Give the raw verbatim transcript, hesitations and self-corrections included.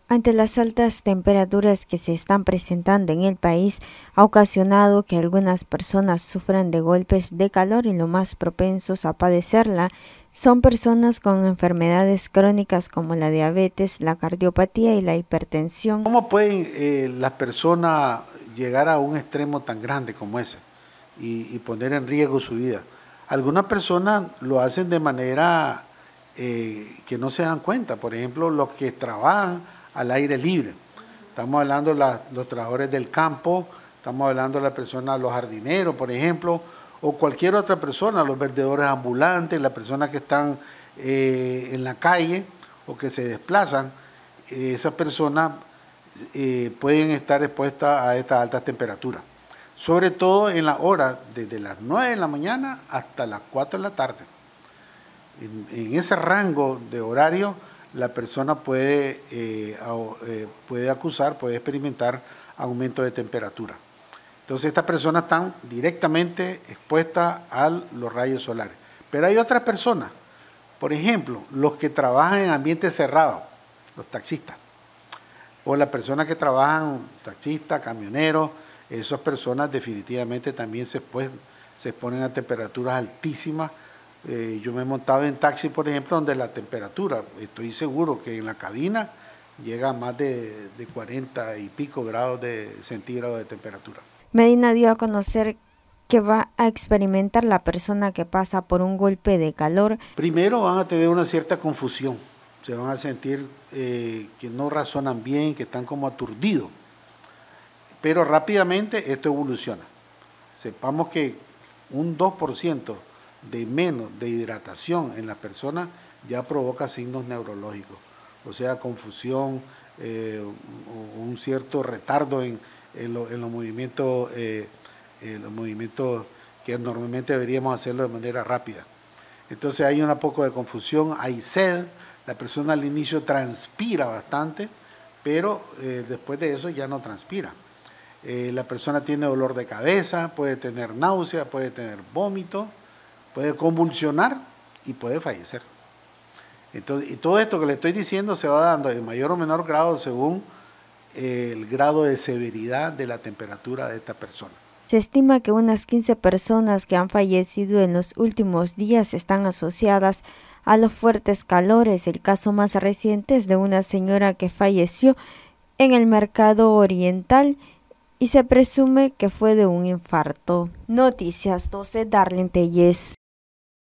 Ante las altas temperaturas que se están presentando en el país, ha ocasionado que algunas personas sufran de golpes de calor y lo más propensos a padecerla son personas con enfermedades crónicas como la diabetes, la cardiopatía y la hipertensión. ¿Cómo pueden eh, las personas llegar a un extremo tan grande como ese y, y poner en riesgo su vida? Algunas personas lo hacen de manera eh, que no se dan cuenta, por ejemplo, los que trabajan al aire libre. Estamos hablando de la, los trabajadores del campo, estamos hablando de las personas, los jardineros, por ejemplo, o cualquier otra persona, los vendedores ambulantes, las personas que están eh, en la calle o que se desplazan. Eh, esas personas eh, pueden estar expuestas a estas altas temperaturas, sobre todo en las horas desde las nueve de la mañana hasta las cuatro de la tarde. En, en ese rango de horario, la persona puede, eh, eh, puede acusar, puede experimentar aumento de temperatura. Entonces estas personas están directamente expuestas a los rayos solares. Pero hay otras personas, por ejemplo, los que trabajan en ambientes cerrados, los taxistas, o las personas que trabajan, taxistas, camioneros, esas personas definitivamente también se, pues, se exponen a temperaturas altísimas. Eh, yo me he montado en taxi, por ejemplo, donde la temperatura, estoy seguro que en la cabina llega a más de, de cuarenta y pico grados de centígrados de temperatura. Medina dio a conocer que va a experimentar la persona que pasa por un golpe de calor. Primero van a tener una cierta confusión, se van a sentir eh, que no razonan bien, que están como aturdidos, pero rápidamente esto evoluciona. Sepamos que un dos por ciento de menos de hidratación en la persona ya provoca signos neurológicos, o sea, confusión, eh, un cierto retardo en, en, lo, en los movimientos, eh, en los movimientos que normalmente deberíamos hacerlo de manera rápida. Entonces hay un poco de confusión, hay sed, la persona al inicio transpira bastante, pero eh, después de eso ya no transpira. Eh, la persona tiene dolor de cabeza, puede tener náusea, puede tener vómito, puede convulsionar y puede fallecer. Entonces, y todo esto que le estoy diciendo se va dando en mayor o menor grado según eh, el grado de severidad de la temperatura de esta persona. Se estima que unas quince personas que han fallecido en los últimos días están asociadas a los fuertes calores. El caso más reciente es de una señora que falleció en el Mercado Oriental y se presume que fue de un infarto. Noticias doce, Darlene Telles.